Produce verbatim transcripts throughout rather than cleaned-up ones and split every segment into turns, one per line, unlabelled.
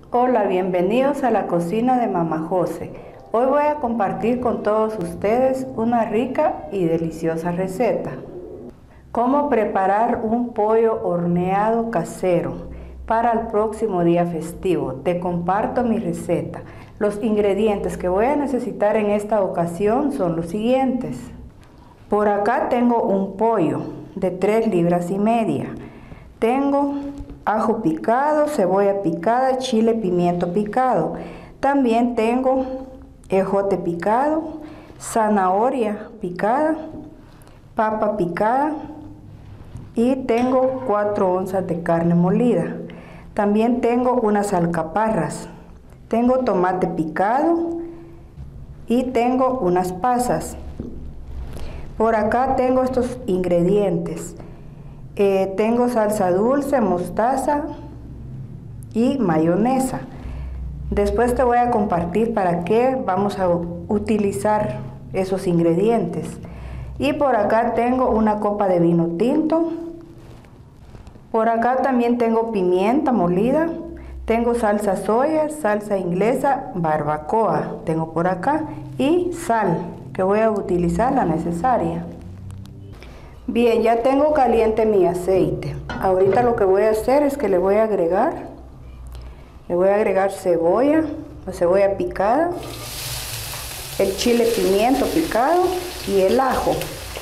Hola, bienvenidos a la cocina de Mamá José. Hoy voy a compartir con todos ustedes una rica y deliciosa receta. Cómo preparar un pollo horneado casero para el próximo día festivo. Te comparto mi receta. Los ingredientes que voy a necesitar en esta ocasión son los siguientes. Por acá tengo un pollo de tres libras y media. Tengo ajo picado, cebolla picada, chile, pimiento picado. También tengo ejote picado, zanahoria picada, papa picada y tengo cuatro onzas de carne molida. También tengo unas alcaparras, tengo tomate picado y tengo unas pasas. Por acá tengo estos ingredientes. Eh, tengo salsa dulce, mostaza y mayonesa. Después te voy a compartir para qué vamos a utilizar esos ingredientes. Y por acá tengo una copa de vino tinto. Por acá también tengo pimienta molida. Tengo salsa soya, salsa inglesa, barbacoa. Tengo por acá y sal, que voy a utilizar la necesaria. Bien, ya tengo caliente mi aceite. Ahorita lo que voy a hacer es que le voy a agregar, le voy a agregar cebolla, la cebolla picada, el chile pimiento picado y el ajo.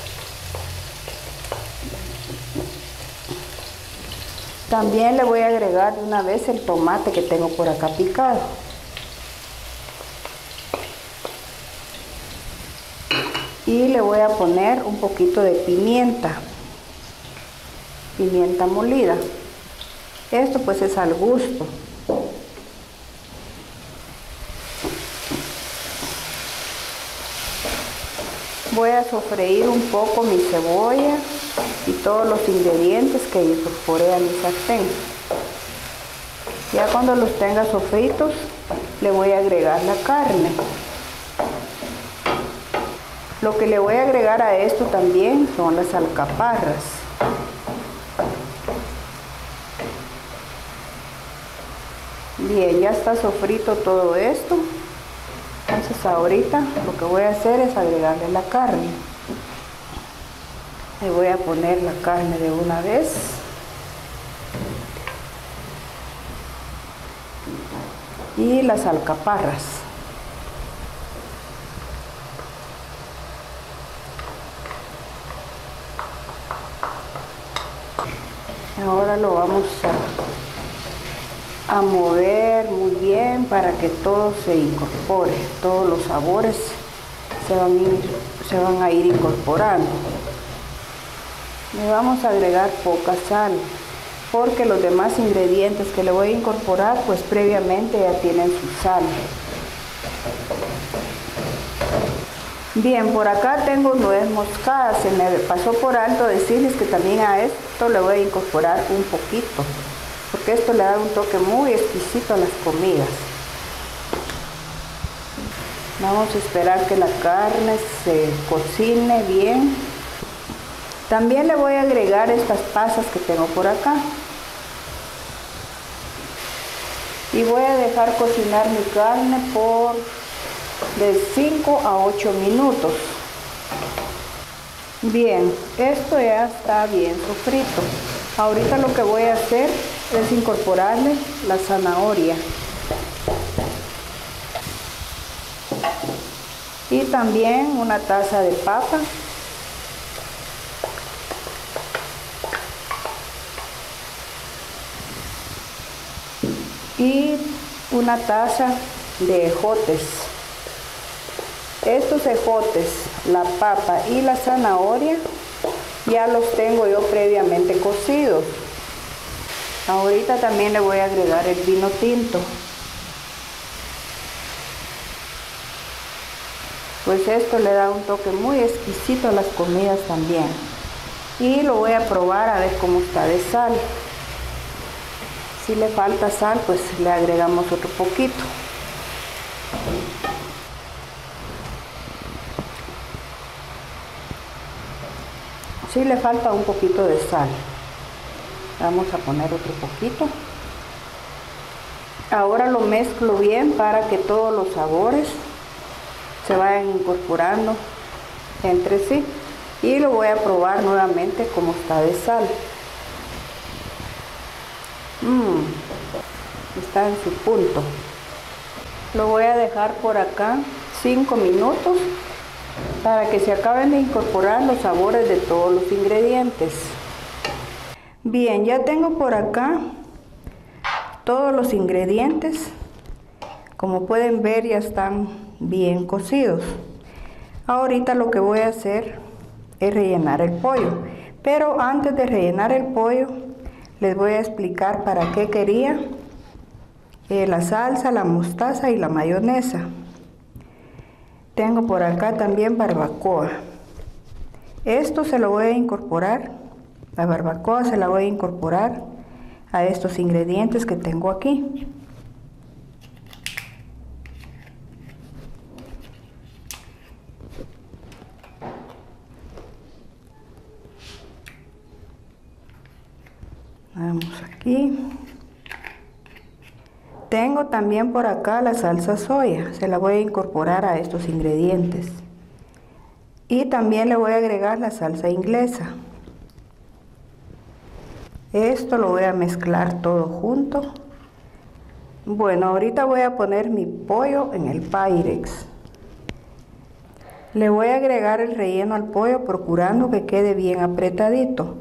También le voy a agregar de una vez el tomate que tengo por acá picado. Y le voy a poner un poquito de pimienta, pimienta molida. Esto pues es al gusto. Voy a sofreír un poco mi cebolla y todos los ingredientes que incorporé a mi sartén. Ya cuando los tenga sofritos, le voy a agregar la carne. Lo que le voy a agregar a esto también son las alcaparras. Bien, ya está sofrito todo esto. Entonces ahorita lo que voy a hacer es agregarle la carne. Le voy a poner la carne de una vez. Y las alcaparras. Ahora lo vamos a, a mover muy bien para que todo se incorpore, todos los sabores se van, ir, se van a ir incorporando. Le vamos a agregar poca sal, porque los demás ingredientes que le voy a incorporar, pues previamente ya tienen su sal. Bien, por acá tengo nuez moscada. Se me pasó por alto decirles que también a esto le voy a incorporar un poquito, porque esto le da un toque muy exquisito a las comidas. Vamos a esperar que la carne se cocine bien. También le voy a agregar estas pasas que tengo por acá. Y voy a dejar cocinar mi carne por de cinco a ocho minutos. Bien, esto ya está bien sofrito. Ahorita lo que voy a hacer es incorporarle la zanahoria y también una taza de papa y una taza de ejotes. Estos ejotes, la papa y la zanahoria ya los tengo yo previamente cocidos. Ahorita también le voy a agregar el vino tinto. Pues esto le da un toque muy exquisito a las comidas también. Y lo voy a probar a ver cómo está de sal. Si le falta sal, pues le agregamos otro poquito. Si le falta un poquito de sal, vamos a poner otro poquito. Ahora lo mezclo bien para que todos los sabores se vayan incorporando entre sí. Y lo voy a probar nuevamente como está de sal. Mmm, está en su punto. Lo voy a dejar por acá cinco minutos para que se acaben de incorporar los sabores de todos los ingredientes. Bien, ya tengo por acá todos los ingredientes. Como pueden ver, ya están bien cocidos. Ahorita lo que voy a hacer es rellenar el pollo, pero antes de rellenar el pollo les voy a explicar para qué quería eh, la salsa, la mostaza y la mayonesa. Tengo por acá también barbacoa. Esto se lo voy a incorporar, la barbacoa se la voy a incorporar a estos ingredientes que tengo aquí. Vamos aquí. Tengo también por acá la salsa soya, se la voy a incorporar a estos ingredientes. Y también le voy a agregar la salsa inglesa. Esto lo voy a mezclar todo junto. Bueno, ahorita voy a poner mi pollo en el Pyrex. Le voy a agregar el relleno al pollo procurando que quede bien apretadito.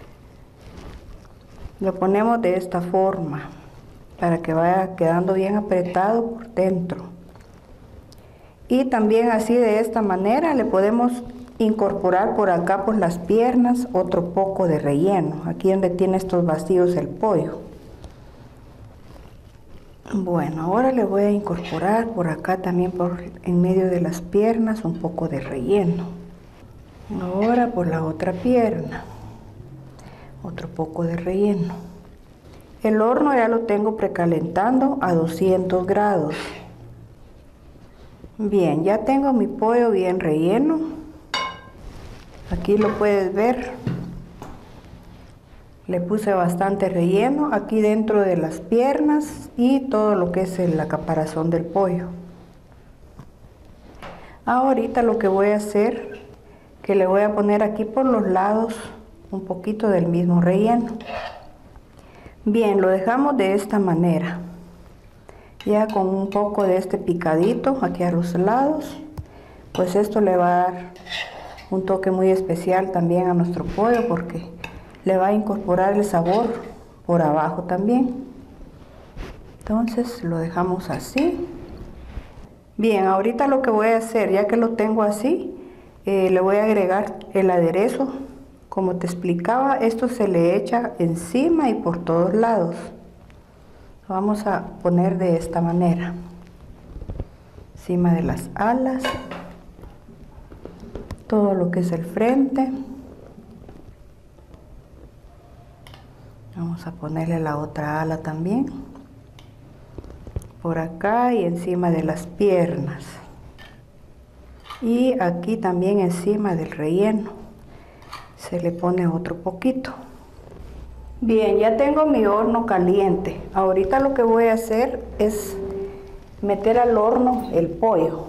Lo ponemos de esta forma para que vaya quedando bien apretado por dentro. Y también así de esta manera le podemos incorporar por acá por las piernas otro poco de relleno, aquí donde tiene estos vacíos el pollo. Bueno, ahora le voy a incorporar por acá también por en medio de las piernas un poco de relleno. Ahora por la otra pierna otro poco de relleno. El horno ya lo tengo precalentando a doscientos grados. Bien, ya tengo mi pollo bien relleno. Aquí lo puedes ver. Le puse bastante relleno aquí dentro de las piernas y todo lo que es la caparazón del pollo. Ahorita lo que voy a hacer, que le voy a poner aquí por los lados un poquito del mismo relleno. Bien, lo dejamos de esta manera, ya con un poco de este picadito aquí a los lados, pues esto le va a dar un toque muy especial también a nuestro pollo porque le va a incorporar el sabor por abajo también. Entonces lo dejamos así. Bien, ahorita lo que voy a hacer, ya que lo tengo así, eh, le voy a agregar el aderezo. Como te explicaba, esto se le echa encima y por todos lados. Lo vamos a poner de esta manera. Encima de las alas. Todo lo que es el frente. Vamos a ponerle la otra ala también. Por acá y encima de las piernas. Y aquí también encima del relleno. Se le pone otro poquito. Bien, ya tengo mi horno caliente. Ahorita lo que voy a hacer es meter al horno el pollo.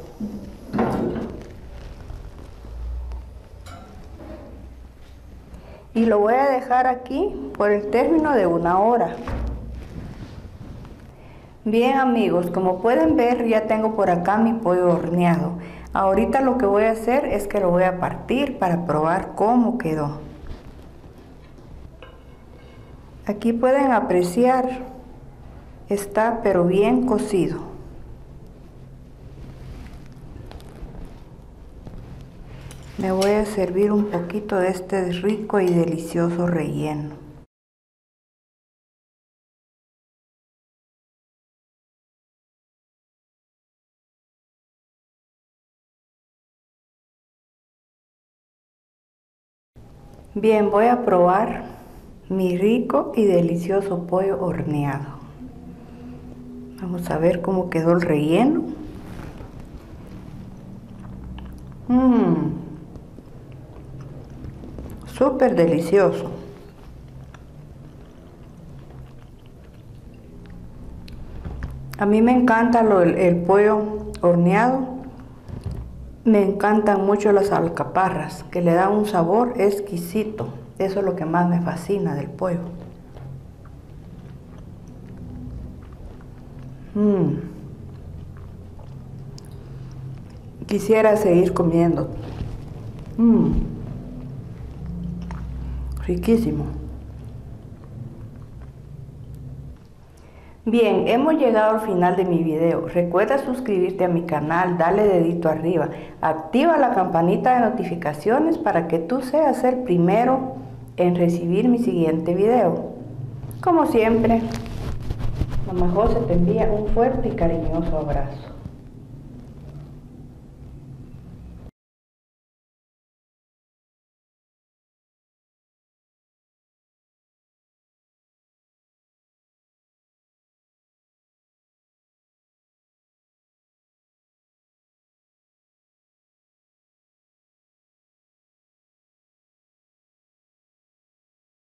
Y lo voy a dejar aquí por el término de una hora. Bien amigos, como pueden ver ya tengo por acá mi pollo horneado. Ahorita lo que voy a hacer es que lo voy a partir para probar cómo quedó. Aquí pueden apreciar, está pero bien cocido. Me voy a servir un poquito de este rico y delicioso relleno. Bien, voy a probar mi rico y delicioso pollo horneado. Vamos a ver cómo quedó el relleno. Mmm, súper delicioso. A mí me encanta lo, el, el pollo horneado. Me encantan mucho las alcaparras, que le dan un sabor exquisito. Eso es lo que más me fascina del pollo. Mm. Quisiera seguir comiendo. Mm. Riquísimo. Bien, hemos llegado al final de mi video. Recuerda suscribirte a mi canal, dale dedito arriba, activa la campanita de notificaciones para que tú seas el primero en recibir mi siguiente video. Como siempre, Mamá José te envía un fuerte y cariñoso abrazo.